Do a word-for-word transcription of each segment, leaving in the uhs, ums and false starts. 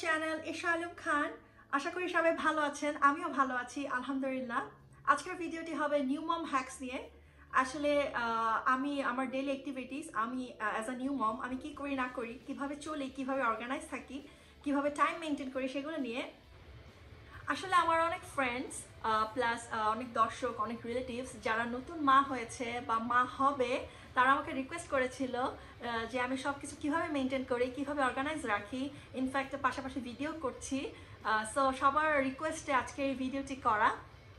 Channel Isha Alam Khan. আশা করি সবাই ভালো আছেন, আমিও ভালো আছি আলহামদুলিল্লাহ। আজকের ভিডিওটি হবে নিউ মম হ্যাকস নিয়ে। আসলে আমি আমার ডেইলি অ্যাক্টিভিটিস, আমি অ্যাজ আ নিউ মম আমি কি করি না করি, কিভাবে চলি, কিভাবে অর্গানাইজ থাকি, কিভাবে টাইম মেনটেন করি, সেগুলো নিয়ে। আসলে আমার অনেক ফ্রেন্ডস প্লাস অনেক দর্শক, অনেক রিলেটিভস যারা নতুন মা হয়েছে বা মা হবে, তারা আমাকে রিকোয়েস্ট করেছিল যে আমি সব কিছু কীভাবে মেনটেন করি, কীভাবে অর্গানাইজ রাখি, ইনফ্যাক্ট পাশাপাশি ভিডিও করছি। সো সবার রিকোয়েস্টে আজকে এই ভিডিওটি করা।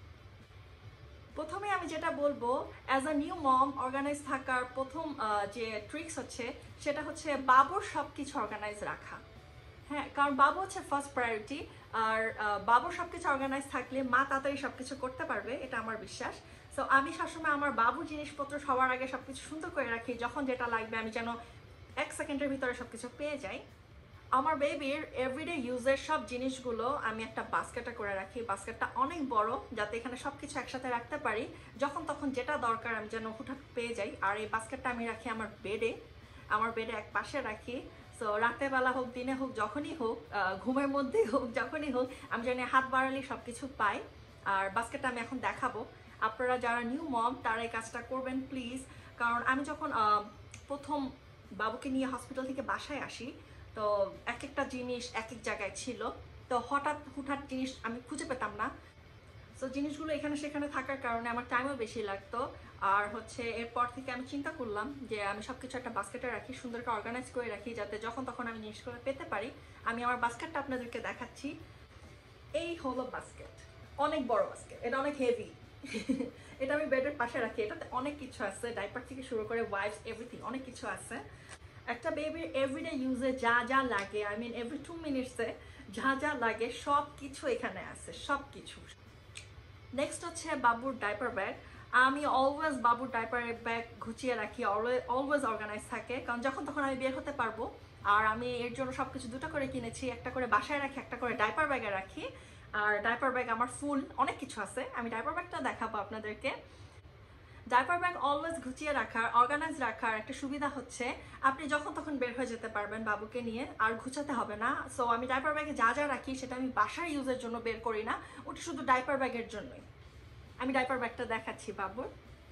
প্রথমে আমি যেটা বলবো, as a new mom organize থাকার প্রথম যে ট্রিক্স হচ্ছে, সেটা হচ্ছে বাবুর সব কিছু অর্গানাইজ রাখা। হ্যাঁ, কারণ বাবু হচ্ছে ফার্স্ট প্রায়োরিটি। আর বাবুর সব কিছু অর্গানাইজ থাকলে মা তাড়াতাড়ি সব কিছু করতে পারবে, এটা আমার বিশ্বাস। সো আমি সবসময় আমার বাবুর জিনিসপত্র সবার আগে সব কিছু সুন্দর করে রাখি, যখন যেটা লাগবে আমি যেন এক সেকেন্ডের ভিতরে সব কিছু পেয়ে যাই। আমার বেবির এভরিডে ইউজের সব জিনিসগুলো আমি একটা বাস্কেটে করে রাখি। বাস্কেটটা অনেক বড়, যাতে এখানে সব কিছু একসাথে রাখতে পারি, যখন তখন যেটা দরকার আমি যেন হুটহাট পেয়ে যাই। আর এই বাস্কেটটা আমি রাখি আমার বেডে, আমার বেডে এক পাশে রাখি। সো রাতের বেলা হোক, দিনে হোক, যখনই হোক, ঘুমের মধ্যেই হোক, যখনই হোক, আমি জানি হাত বাড়ালেই সব কিছু পাই। আর বাস্কেটটা আমি এখন দেখাবো। আপনারা যারা নিউ মম তারা এই কাজটা করবেন প্লিজ। কারণ আমি যখন প্রথম বাবুকে নিয়ে হসপিটাল থেকে বাসায় আসি, তো এক একটা জিনিস এক এক জায়গায় ছিল। তো হঠাৎ হুটহাট জিনিস আমি খুঁজে পেতাম না। সো জিনিসগুলো এখানে সেখানে থাকার কারণে আমার টাইমও বেশি লাগতো। আর হচ্ছে এরপর থেকে আমি চিন্তা করলাম যে আমি সব কিছু একটা বাস্কেটে রাখি, সুন্দর করে অর্গানাইজ করে রাখি, যাতে যখন তখন আমি জিনিসগুলো পেতে পারি। আমি আমার বাস্কেটটা আপনাদেরকে দেখাচ্ছি। এই হলো বাস্কেট, অনেক বড় বাস্কেট, এটা অনেক হেভি। এটা আমি বেডের পাশে রাখি। এটাতে অনেক কিছু আছে, ডাইপার থেকে শুরু করে ওয়াইপস, এভরিথিং, অনেক কিছু আছে। একটা বেবির এভরিডে ইউজে যা যা লাগে, আই মিন এভরি টু মিনিটসে যা যা লাগে সব কিছু এখানে আছে, সব কিছু। নেক্সট হচ্ছে বাবুর ডাইপার ব্যাগ। আমি অলওয়েজ বাবুর ডাইপারের ব্যাগ গুছিয়ে রাখি, অলওয়েজ অর্গানাইজ থাকে, কারণ যখন তখন আমি বের হতে পারবো। আর আমি এর জন্য সব কিছু দুটো করে কিনেছি, একটা করে বাসায় রাখি, একটা করে ডাইপার ব্যাগে রাখি। আর ডাইপার ব্যাগ আমার ফুল, অনেক কিছু আছে। আমি ডাইপার ব্যাগটা দেখাবো আপনাদেরকে। ডাইপার ব্যাগ অলওয়েজ গুছিয়ে রাখার, অর্গানাইজ রাখার একটা সুবিধা হচ্ছে আপনি যখন তখন বের হয়ে যেতে পারবেন বাবুকে নিয়ে, আর গুছাতে হবে না। সো আমি ডাইপার ব্যাগে যা যা রাখি সেটা আমি বাসার ইউজের জন্য বের করি না, ওটা শুধু ডাইপার ব্যাগের জন্যই। আমি ডাইপার ব্যাগটা দেখাচ্ছি বাবুর।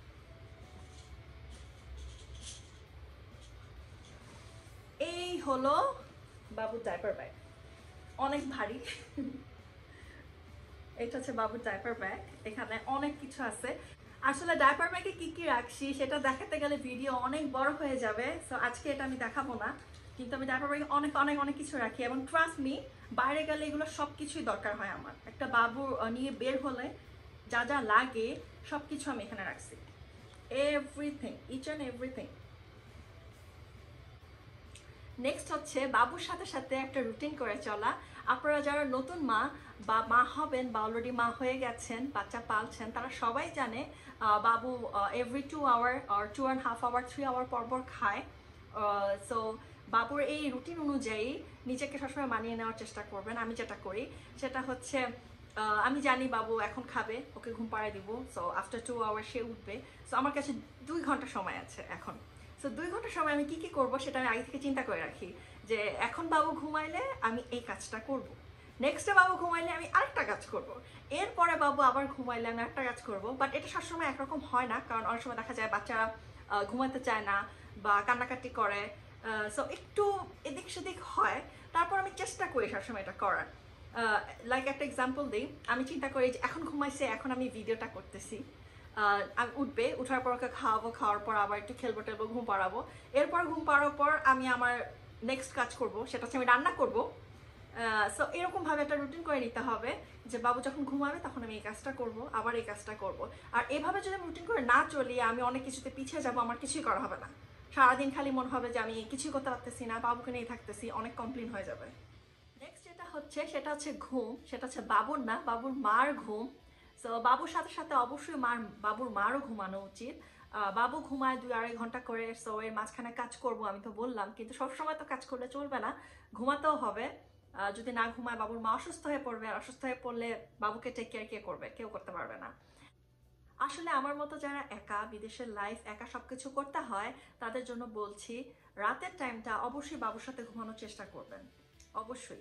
এই হলো বাবুর ডাইপার ব্যাগ, অনেক ভারী। এটা হচ্ছে বাবুর ডাইপার ব্যাগ, এখানে অনেক কিছু আছে। আসলে ডাইপার ব্যাগে কি কি রাখছি সেটা দেখাতে গেলে ভিডিও অনেক বড় হয়ে যাবে, সো আজকে এটা আমি দেখাবো না। কিন্তু আমি ডাইপার ব্যাগে অনেক অনেক অনেক কিছু রাখি, এবং ট্রাস্ট মি, বাইরে গেলে এগুলো সব কিছুই দরকার হয় আমার। একটা বাবু নিয়ে বের হলে যা যা লাগে সব কিছু আমি এখানে রাখছি, everything, each and everything. Next হচ্ছে বাবুর সাথে সাথে একটা রুটিন করে চলা। আপনারা যারা নতুন মা বা মা হবেন বা অলরেডি মা হয়ে গেছেন, বাচ্চা পালছেন, তারা সবাই জানে বাবু এভরি টু আওয়ার আর two and half hour three hour পর পর খায়। সো বাবুর এই রুটিন অনুযায়ী নিজেকে সবসময় মানিয়ে নেওয়ার চেষ্টা করবেন। আমি যেটা করি সেটা হচ্ছে, আমি জানি বাবু এখন খাবে, ওকে ঘুম পাড়ায় দিব, সো আফটার টু আওয়ার সে উঠবে। সো আমার কাছে দুই ঘন্টা সময় আছে এখন। সো দুই ঘন্টার সময় আমি কি কি করব সেটা আমি আগে থেকে চিন্তা করে রাখি, যে এখন বাবু ঘুমাইলে আমি এই কাজটা করব, নেক্সটে বাবু ঘুমাইলে আমি আরেকটা কাজ করব, এরপরে বাবু আবার ঘুমাইলে আমি একটা কাজ করব। বাট এটা সবসময় একরকম হয় না, কারণ অনেক সময় দেখা যায় বাচ্চারা ঘুমাতে চায় না বা কান্নাকাটি করে, সো একটু এদিক সেদিক হয়। তারপর আমি চেষ্টা করি সবসময় এটা করার। লাইক একটা এক্সাম্পল দিই, আমি চিন্তা করি যে এখন ঘুমাইছে, এখন আমি ভিডিওটা করতেছি, আমি উঠবে, উঠার পর ওকে খাওয়াবো, খাওয়ার পর আবার একটু খেলবো টেলবো, ঘুম পাড়াবো। এরপর ঘুম পাড়ার পর আমি আমার নেক্সট কাজ করব, সেটা হচ্ছে আমি রান্না করবো। সো এরকমভাবে একটা রুটিন করে নিতে হবে, যে বাবু যখন ঘুমাবে তখন আমি এই কাজটা করব, আবার এই কাজটা করব। আর এভাবে যদি আমি রুটিন করে না চলি, আমি অনেক কিছুতে পিছিয়ে যাব, আমার কিছুই করা হবে না। সারাদিন খালি মনে হবে যে আমি কিছুই করতে পারতেছি না, বাবুকে নিয়ে থাকতেছি, অনেক কমপ্লেন হয়ে যাবে। নেক্সট যেটা হচ্ছে সেটা হচ্ছে ঘুম, সেটা হচ্ছে বাবুর না, বাবুর মার ঘুম। সো বাবুর সাথে সাথে অবশ্যই মার, বাবুর মারও ঘুমানো উচিত। বাবু ঘুমায় দুই আড়াই ঘন্টা করে, সো এর মাঝখানে কাজ করব আমি তো বললাম, কিন্তু সবসময় তো কাজ করলে চলবে না, ঘুমাতেও হবে। যদি না ঘুমায় বাবুর মা অসুস্থ হয়ে পড়বে, আর অসুস্থ হয়ে পড়লে বাবুকে টেক কেয়ার কে করবে? কেউ করতে পারবে না। আসলে আমার মতো যারা একা, বিদেশের লাইফ একা সবকিছু করতে হয়, তাদের জন্য বলছি রাতের টাইমটা অবশ্যই বাবুর সাথে ঘুমানোর চেষ্টা করবেন, অবশ্যই।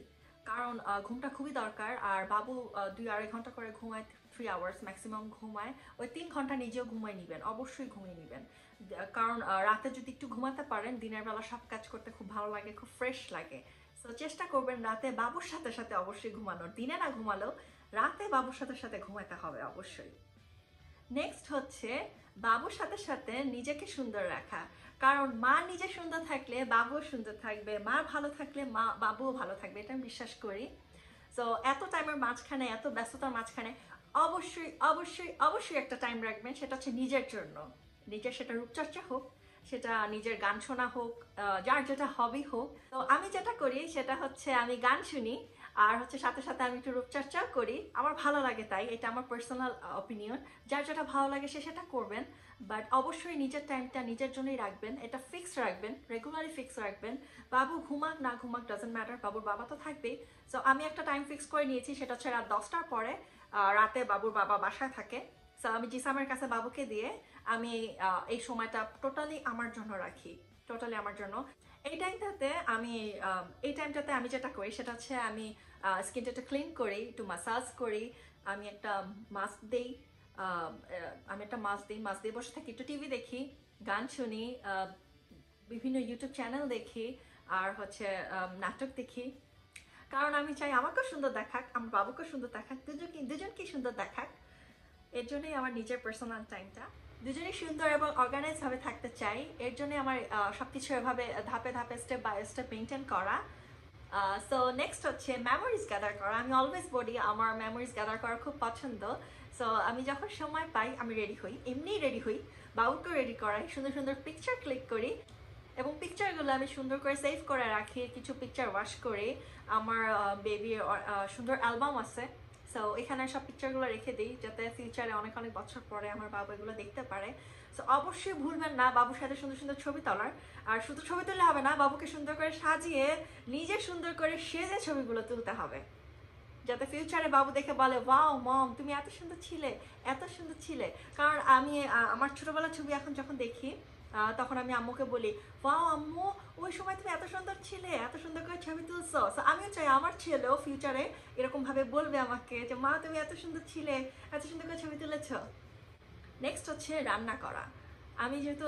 কারণ আহ, ঘুমটা খুবই দরকার। আর বাবু আহ, দুই আড়াই ঘন্টা করে ঘুমায়, থ্রি আওয়ার্স ম্যাক্সিমাম ঘুমায়। ওই তিন ঘন্টা নিজেও ঘুমায় নিবেন, অবশ্যই ঘুমিয়ে নিবেন। কারণ আহ, রাতে যদি একটু ঘুমাতে পারেন, দিনের বেলা সব কাজ করতে খুব ভালো লাগে, খুব ফ্রেশ লাগে। তো চেষ্টা করবেন রাতে বাবুর সাথে সাথে অবশ্যই ঘুমানোর, দিনে না ঘুমালেও রাতে বাবুর সাথে সাথে ঘুমাতে হবে অবশ্যই। নেক্সট হচ্ছে বাবুর সাথে সাথে নিজেকে সুন্দর রাখা। কারণ মা নিজে সুন্দর থাকলে বাবুও সুন্দর থাকবে, মা ভালো থাকলে মা বাবুও ভালো থাকবে, এটা আমি বিশ্বাস করি। তো এত টাইমের মাঝখানে, এত ব্যস্ততার মাঝখানে অবশ্যই অবশ্যই অবশ্যই একটা টাইম রাখবেন, সেটা হচ্ছে নিজের জন্য। নিজের সেটা রূপচর্চা হোক, সেটা নিজের গান শোনা হোক, যার যেটা হবি হোক। তো আমি যেটা করি সেটা হচ্ছে আমি গান শুনি, আর হচ্ছে সাথে সাথে আমি একটু রূপচর্চাও করি, আমার ভালো লাগে তাই, এটা আমার পার্সোনাল অপিনিয়ন। যার যেটা ভালো লাগে সে সেটা করবেন, বাট অবশ্যই নিজের টাইমটা নিজের জন্যই রাখবেন, এটা ফিক্স রাখবেন, রেগুলারলি ফিক্স রাখবেন। বাবু ঘুমাক না ঘুমাক ডাজেন্ট ম্যাটার, বাবুর বাবা তো থাকবেই। সো আমি একটা টাইম ফিক্স করে নিয়েছি, সেটা হচ্ছে রাত দশটার পরে রাতে বাবুর বাবা বাসায় থাকে। সো আমি জিসামের কাছে বাবুকে দিয়ে আমি এই সময়টা টোটালি আমার জন্য রাখি, টোটালি আমার জন্য। এই টাইমটাতে আমি এই টাইমটাতে আমি যেটা করি সেটা হচ্ছে আমি স্কিনটা একটু ক্লিন করি, একটু মাসাজ করি, আমি একটা মাস্ক দিই, আমি একটা মাস্ক দিই, মাস্ক দিয়ে বসে থাকি, একটু টিভি দেখি, গান শুনি, বিভিন্ন ইউটিউব চ্যানেল দেখি, আর হচ্ছে নাটক দেখি। কারণ আমি চাই আমাকেও সুন্দর দেখাক, আমার বাবুকেও সুন্দর দেখাক, দুজনকে দুজনকেই সুন্দর দেখাক। এর জন্যই আমার নিজের পার্সোনাল টাইমটা, দুজনেই সুন্দর এবং অর্গানাইজ ভাবে থাকতে চাই। এর জন্যই আমার সবকিছু এভাবে ধাপে ধাপে স্টেপ বাই স্টেপ মেনটেন করা। সো নেক্সট হচ্ছে মেমোরিজ গ্যাদার করা। আমি অলওয়েজ বলি আমার মেমোরিজ গ্যাদার করা খুব পছন্দ। সো আমি যখন সময় পাই আমি রেডি হই, এমনিই রেডি হই, বাবুকেও রেডি করাই, সুন্দর সুন্দর পিকচার ক্লিক করি, এবং পিকচারগুলো আমি সুন্দর করে সেভ করে রাখি, কিছু পিকচার ওয়াশ করে। আমার বেবির সুন্দর অ্যালবাম আছে, সো এখানে সব পিকচারগুলো রেখে দিই, যাতে ফিউচারে অনেক অনেক বছর পরে আমার বাবা এগুলো দেখতে পারে। সো অবশ্যই ভুলবেন না বাবুর সাথে সুন্দর সুন্দর ছবি তোলার। আর শুধু ছবি তুললে হবে না, বাবুকে সুন্দর করে সাজিয়ে নিজে সুন্দর করে সেজে ছবিগুলো তুলতে হবে, যাতে ফিউচারে বাবু দেখে বলে ওয়াও মম তুমি এত সুন্দর ছিলে, এত সুন্দর ছিলে। কারণ আমি আমার ছোটবেলার ছবি এখন যখন দেখি তখন আমি আম্মুকে বলি ওয়াও আম্মু ওই সময় তুমি এত সুন্দর ছিলে, এত সুন্দর করে ছবি তুলছো। সো আমিও চাই আমার ছেলেও ফিউচারে এরকম ভাবে বলবে আমাকে যে মা তুমি এত সুন্দর ছিলে, এত সুন্দর করে ছবি তুলেছ। নেক্সট হচ্ছে রান্না করা। আমি যেহেতু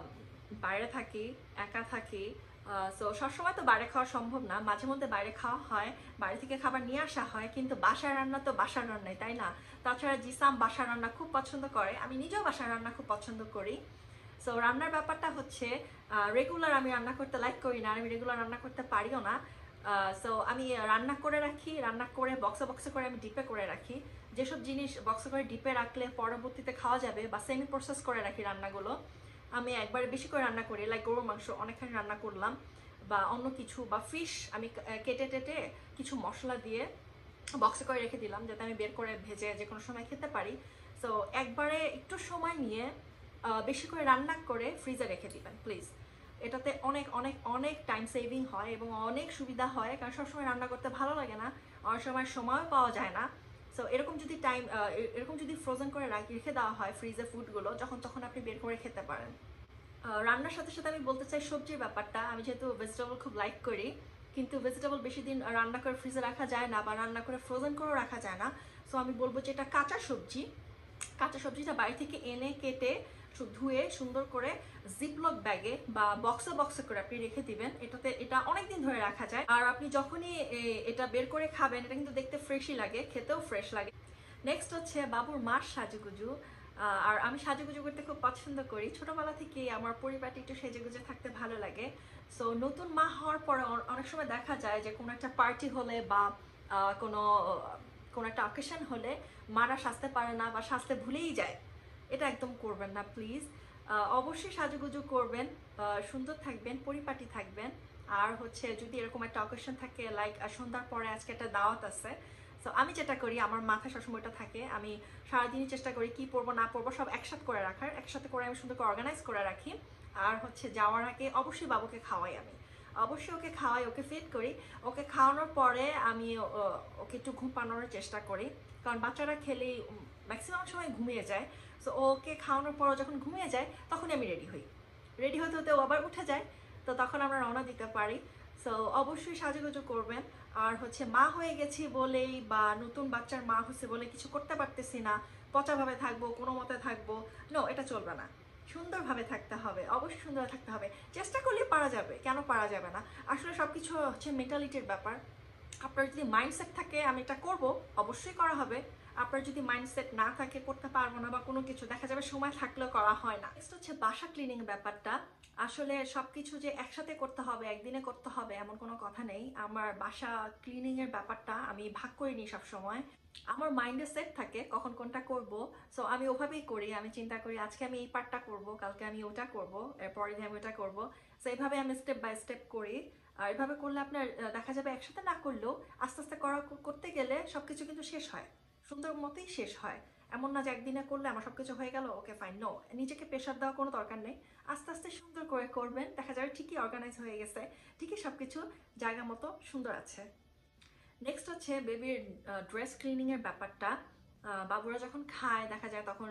বাইরে থাকি, একা থাকি, সো সবসময় তো বাইরে খাওয়া সম্ভব না, মাঝে মধ্যে বাইরে খাওয়া হয়, বাইরে থেকে খাবার নিয়ে আসা হয়, কিন্তু বাসার রান্না তো বাসার রান্নাই, তাই না? তাছাড়া জিসাম বাসার রান্না খুব পছন্দ করে, আমি নিজেও বাসার রান্না খুব পছন্দ করি। সো রান্নার ব্যাপারটা হচ্ছে রেগুলার আমি রান্না করতে লাইক করি না, আমি রেগুলার রান্না করতে পারিও না। সো আমি রান্না করে রাখি, রান্না করে বক্সে বক্সে করে আমি ডিপে করে রাখি। যেসব জিনিস বক্সে করে ডিপে রাখলে পরবর্তীতে খাওয়া যাবে, বা সেমি প্রসেস করে রাখি রান্নাগুলো। আমি একবারে বেশি করে রান্না করি, লাইক গরুর মাংস অনেকখানি রান্না করলাম, বা অন্য কিছু, বা ফিশ আমি কেটে টেটে কিছু মশলা দিয়ে বক্সে করে রেখে দিলাম, যাতে আমি বের করে ভেজে যে কোনো সময় খেতে পারি। সো একবারে একটু সময় নিয়ে বেশি করে রান্না করে ফ্রিজে রেখে দিবেন প্লিজ। এটাতে অনেক অনেক অনেক টাইম সেভিং হয় এবং অনেক সুবিধা হয়, কারণ সবসময় রান্না করতে ভালো লাগে না, অনেক সময় সময়ও পাওয়া যায় না। সো এরকম যদি টাইম এরকম যদি ফ্রোজেন করে রেখে দেওয়া হয় ফ্রিজে ফুডগুলো, যখন তখন আপনি বের করে খেতে পারেন। রান্নার সাথে সাথে আমি বলতে চাই সবজির ব্যাপারটা। আমি যেহেতু ভেজিটেবল খুব লাইক করি, কিন্তু ভেজিটেবল বেশি দিন রান্না করে ফ্রিজে রাখা যায় না, বা রান্না করে ফ্রোজেন করেও রাখা যায় না। সো আমি বলবো যে এটা কাঁচা সবজি, কাঁচা সবজিটা বাড়ি থেকে এনে কেটে ধুয়ে সুন্দর করে জিপলক ব্যাগে বা বক্সে বক্সে করে আপনি রেখে দিবেন, এটাতে এটা অনেকদিন ধরে রাখা যায়। আর আপনি যখনই এটা বের করে খাবেন, এটা কিন্তু দেখতে ফ্রেশই লাগে, খেতেও ফ্রেশ লাগে। নেক্সট হচ্ছে বাবুর মার সাজুগুজু। আর আমি সাজুগুজু করতে খুব পছন্দ করি, ছোটবেলা থেকে আমার পরিবারটি একটু সেজেগুজে থাকতে ভালো লাগে। সো নতুন মা হওয়ার পরে অনেক সময় দেখা যায় যে কোনো একটা পার্টি হলে বা কোনো কোনো একটা অকেশন হলে মারা সাজতে পারে না বা সাজতে ভুলেই যায়, এটা একদম করবেন না প্লিজ। অবশ্যই সাজুগুজু করবেন, সুন্দর থাকবেন, পরিপাটি থাকবেন। আর হচ্ছে যদি এরকম একটা অকেশন থাকে, লাইক সন্ধ্যার পরে আজকে একটা দাওয়াত আছে, সো আমি যেটা করি আমার মাথায় সবসময় ওটা থাকে, আমি সারাদিনই চেষ্টা করি কি পরবো না পরবো সব একসাথে করে রাখার, একসাথে করে আমি সুন্দর করে অর্গানাইজ করে রাখি। আর হচ্ছে যাওয়ার আগে অবশ্যই বাবুকে খাওয়াই, আমি অবশ্যই ওকে খাওয়াই, ওকে ফিড করি। ওকে খাওয়ানোর পরে আমি ওকে একটু ঘুম পানোর চেষ্টা করি, কারণ বাচ্চারা খেলেই ম্যাক্সিমাম সময় ঘুমিয়ে যায়। সো ওকে খাওয়ানোর পর যখন ঘুমিয়ে যায় তখনই আমি রেডি হই, রেডি হতে হতে ও আবার উঠে যায়, তো তখন আমরা রওনা দিতে পারি। সো অবশ্যই সাজুগুজু করবেন। আর হচ্ছে মা হয়ে গেছি বলেই বা নতুন বাচ্চার মা হচ্ছে বলে কিছু করতে পারতেছি না, পচাভাবে থাকবো, কোনো মতে থাকবো, নো, এটা চলবে না। সুন্দরভাবে থাকতে হবে, অবশ্যই সুন্দর থাকতে হবে। চেষ্টা করলে পারা যাবে, কেন পারা যাবে না? আসলে সব কিছু হচ্ছে মেন্টালিটির ব্যাপার। আপনার যদি মাইন্ডসেট থাকে আমি এটা করব, অবশ্যই করা হবে। আপনার যদি মাইন্ডসেট না থাকে করতে পারবো না বা কোনো কিছু, দেখা যাবে সময় থাকলেও করা হয় না। নেক্সট হচ্ছে বাসা ক্লিনিং ব্যাপারটা। আসলে সব কিছু যে একসাথে করতে হবে, একদিনে করতে হবে এমন কোনো কথা নেই। আমার বাসা ক্লিনিং এর ব্যাপারটা আমি ভাগ করে নিই সবসময়। আমার মাইন্ডে সেট থাকে কখন কোনটা করব, সো আমি ওভাবেই করি। আমি চিন্তা করি আজকে আমি এই পার্টটা করব, কালকে আমি ওটা করব, এরপরে আমি ওটা করব। সো এইভাবে আমি স্টেপ বাই স্টেপ করি। আর এভাবে করলে আপনার দেখা যাবে একসাথে না করলেও আস্তে আস্তে করা করতে গেলে সবকিছু কিন্তু শেষ হয়, সুন্দর মতোই শেষ হয়। এমন না যে একদিনে করলে আমার সবকিছু হয়ে গেল, ওকে ফাইন, নো। নিজেকে প্রেশার দেওয়ার কোনো দরকার নেই। আস্তে আস্তে সুন্দর করে করবেন, দেখা যাবে ঠিকই অর্গানাইজ হয়ে গেছে, ঠিকই সবকিছু জায়গা মতো সুন্দর আছে। নেক্সট হচ্ছে বেবির ড্রেস ক্লিনিং এর ব্যাপারটা। বাবুরা যখন খায় দেখা যায় তখন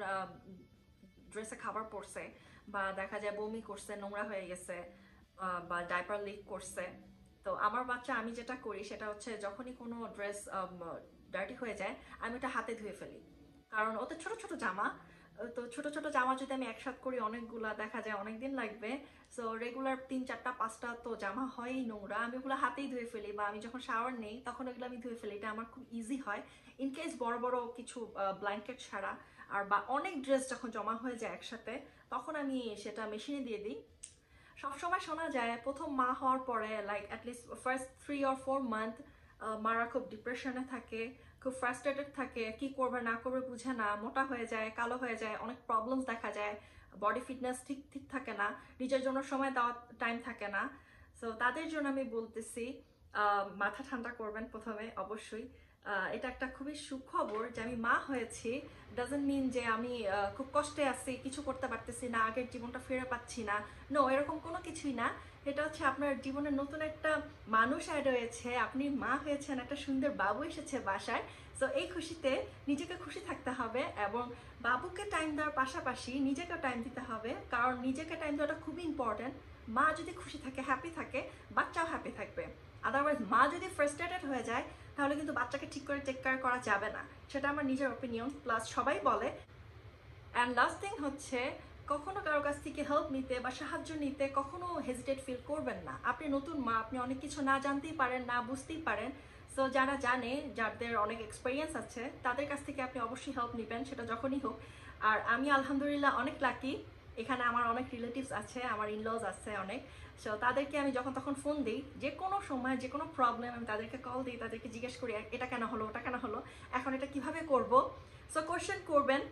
ড্রেসে খাবার পড়ছে, বা দেখা যায় বমি করছে, নোংরা হয়ে গেছে, বা ডাইপার লিক করছে। তো আমার বাচ্চা, আমি যেটা করি সেটা হচ্ছে যখনই কোনো ড্রেস ডার্টি হয়ে যায় আমি ওটা হাতে ধুয়ে ফেলি। কারণ ওতে ছোট ছোট জামা, তো ছোট ছোট জামা যদি আমি একসাথ করি অনেকগুলা, দেখা যায় অনেক দিন লাগবে। সো রেগুলার তিন চারটা পাঁচটা তো জামা হয়ই নোংরা, আমি ওগুলো হাতেই ধুয়ে ফেলি, বা আমি যখন শাওয়ার নেই তখন ওগুলো আমি ধুয়ে ফেলি। এটা আমার খুব ইজি হয় ইনকেস বড় বড় কিছু ব্ল্যাঙ্কেট ছাড়া। আর বা অনেক ড্রেস যখন জমা হয়ে যায় একসাথে তখন আমি সেটা মেশিনে দিয়ে দিই। সবসময় শোনা যায় প্রথম মা হওয়ার পরে like at least first three or four month মারা খুব ডিপ্রেশনে থাকে, খুব ফ্রাস্ট্রেটেড থাকে, কি করবে না করবে বুঝে না, মোটা হয়ে যায়, কালো হয়ে যায়, অনেক প্রবলেমস দেখা যায়, বডি ফিটনেস ঠিক ঠিক থাকে না, নিজের জন্য সময় দেওয়ার টাইম থাকে না। সো তাদের জন্য আমি বলতেছি মাথা ঠান্ডা করবেন প্রথমে অবশ্যই। এটা একটা খুবই সুখবর যে আমি মা হয়েছি, ডাজন্ট মিন যে আমি খুব কষ্টে আছি, কিছু করতে পারতেছি না, আগের জীবনটা ফিরে পাচ্ছি না, নো, এরকম কোনো কিছুই না। এটা হচ্ছে আপনার জীবনে নতুন একটা মানুষ অ্যাড হয়েছে, আপনি মা হয়েছেন, একটা সুন্দর বাবু এসেছে বাসায়। সো এই খুশিতে নিজেকে খুশি থাকতে হবে এবং বাবুকে টাইম দেওয়ার পাশাপাশি নিজেকেও টাইম দিতে হবে, কারণ নিজেকে টাইম দেওয়াটা খুবই ইম্পর্টেন্ট। মা যদি খুশি থাকে, হ্যাপি থাকে, বাচ্চাও হ্যাপি থাকবে। আদারওয়াইজ মা যদি ফ্রাস্ট্রেটেড হয়ে যায় তাহলে কিন্তু বাচ্চাকে ঠিক করে টেক কেয়ার করা যাবে না। সেটা আমার নিজের ওপিনিয়ন, প্লাস সবাই বলে। অ্যান্ড লাস্ট থিং হচ্ছে, কখনো কারো কাছ থেকে হেল্প নিতে বা সাহায্য নিতে কখনো হেজিটেট ফিল করবেন না। আপনি নতুন মা, আপনি অনেক কিছু না জানতেই পারেন, না বুঝতেই পারেন। সো যারা জানে, যাদের অনেক এক্সপিরিয়েন্স আছে, তাদের কাছ থেকে আপনি অবশ্যই হেল্প নেবেন, সেটা যখনই হোক। আর আমি আলহামদুলিল্লাহ অনেক লাকি, এখানে আমার অনেক রিলেটিভস আছে, আমার ইনলজ আছে অনেক। সো তাদেরকে আমি যখন তখন ফোন দিই, যে কোনো সময় যে কোনো প্রবলেম আমি তাদেরকে কল দিই, তাদেরকে জিজ্ঞেস করি এটা কেন হলো, ওটা কেন হলো, এখন এটা কিভাবে করব। সো কোয়েশ্চেন করবেন,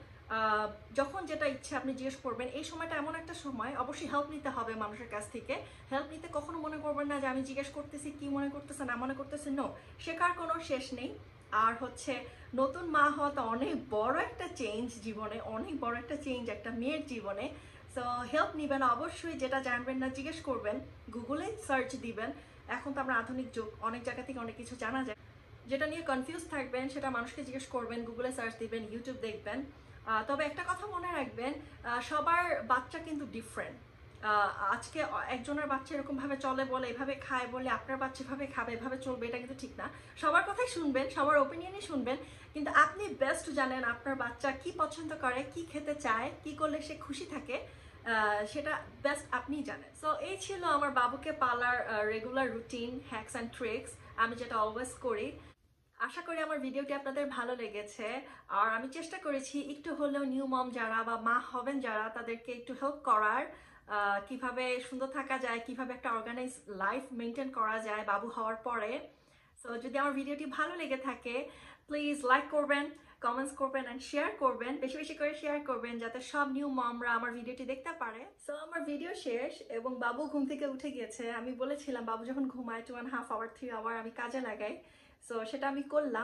যখন যেটা ইচ্ছে আপনি জিজ্ঞেস করবেন। এই সময়টা এমন একটা সময়, অবশ্যই হেল্প নিতে হবে মানুষের কাছ থেকে। হেল্প নিতে কখনো মনে করবেন না যে আমি জিজ্ঞেস করতেছি কি মনে করতেছে না মনে করতেছে, নো, শেখার কোনো শেষ নেই। আর হচ্ছে নতুন মা হওয়া তো অনেক বড় একটা চেঞ্জ জীবনে, অনেক বড় একটা চেঞ্জ একটা মেয়ের জীবনে। সো হেল্প নেবেন অবশ্যই, যেটা জানবেন না জিজ্ঞেস করবেন, গুগলে সার্চ দিবেন। এখন তো আমরা আধুনিক যুগ, অনেক জায়গা থেকে অনেক কিছু জানা যায়। যেটা নিয়ে কনফিউজ থাকবেন সেটা মানুষকে জিজ্ঞেস করবেন, গুগলে সার্চ দিবেন, ইউটিউব দেখবেন। তবে একটা কথা মনে রাখবেন, সবার বাচ্চা কিন্তু ডিফারেন্ট। আজকে একজনের বাচ্চা এরকম ভাবে চলে বলে, এভাবে খায় বলে আপনার বাচ্চা এভাবে খাবে, এভাবে চলবে, এটা কিন্তু ঠিক না। সবার কথাই শুনবেন, সবার ওপিনিয়নই শুনবেন, কিন্তু আপনি বেস্ট জানেন আপনার বাচ্চা কি পছন্দ করে, কি খেতে চায়, কি করলে সে খুশি থাকে, সেটা বেস্ট আপনিই জানেন। সো এই ছিল আমার বাবুকে পালার regular routine, hacks and tricks, আমি যেটা অলওয়েজ করি। আশা করি আমার ভিডিওটি আপনাদের ভালো লেগেছে। আর আমি চেষ্টা করেছি একটু হলেও নিউ মম যারা বা মা হবেন যারা, তাদেরকে একটু হেল্প করার, কিভাবে সুন্দর থাকা যায়, কিভাবে একটা অর্গানাইজ লাইফ মেনটেন করা যায় বাবু হওয়ার পরে। সো যদি আমার ভিডিওটি ভালো লেগে থাকে প্লিজ লাইক করবেন, কমেন্টস করবেন অ্যান্ড শেয়ার করবেন, বেশি বেশি করে শেয়ার করবেন যাতে সব নিউ মমরা আমার ভিডিওটি দেখতে পারে। সো আমার ভিডিও শেষ এবং বাবু ঘুম থেকে উঠে গিয়েছে। আমি বলেছিলাম বাবু যখন ঘুমায় two and half hour three hour আমি কাজে লাগাই, সো সেটা আমি করলাম।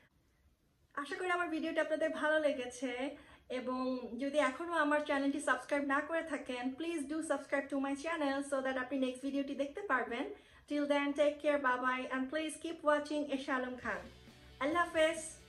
আশা করি আমার ভিডিওটি আপনাদের ভালো লেগেছে, এবং যদি এখনো আমার চ্যানেলটি সাবস্ক্রাইব না করে থাকেন please do subscribe to my channel so that আপনি নেক্সট ভিডিওটি দেখতে পারবেন। Till then take care, bye bye, and please keep watching Esha Alam Khan. আল্লাহ হাফেজ।